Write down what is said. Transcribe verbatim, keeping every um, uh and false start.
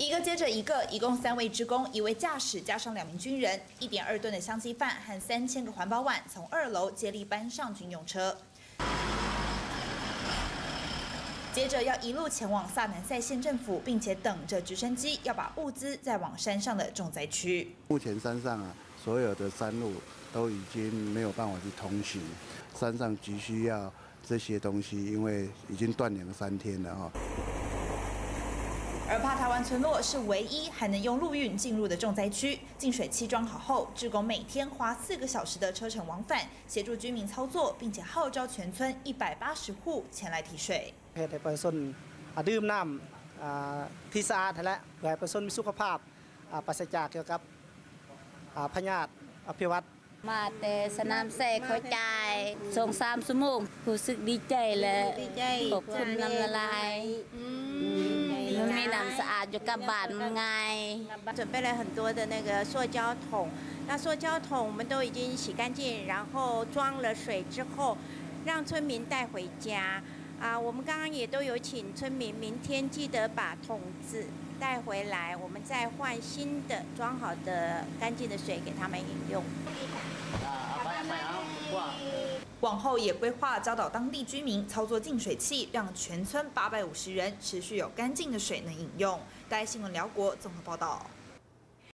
一个接着一个，一共三位职工，一位驾驶加上两名军人，一点二吨的香鸡饭和三千个环保碗从二楼接力搬上军用车。 接着要一路前往萨南塞县政府，并且等着直升机要把物资再往山上的重灾区。目前山上啊，所有的山路都已经没有办法去通行，山上急需要这些东西，因为已经断粮三天了哈。而帕台湾村落是唯一还能用陆运进入的重灾区，净水器装好后，志工每天花四个小时的车程往返，协助居民操作，并且号召全村一百八十户前来提水。 ให้ประชาชนดื่มน้ำที่สะอาดและเพื่อให้ประชาชนมีสุขภาพปราศจากเกี่ยวกับพยาธิอภิวัตมาแต่สนามแสกเข้าใจสองสามชั่วโมงรู้สึกดีใจและขอบคุณน้ำละลายมันมีน้ำสะอาดอยู่กับบ้านมันไง准备了很多的那个塑胶桶，那塑胶桶我们都已经洗干净，然后装了水之后，让村民带回家。 啊，我们刚刚也都有请村民，明天记得把桶子带回来，我们再换新的装好的干净的水给他们饮用。往后也规划教导当地居民操作净水器，让全村八百五十人持续有干净的水能饮用。大爱新闻辽国综合报道。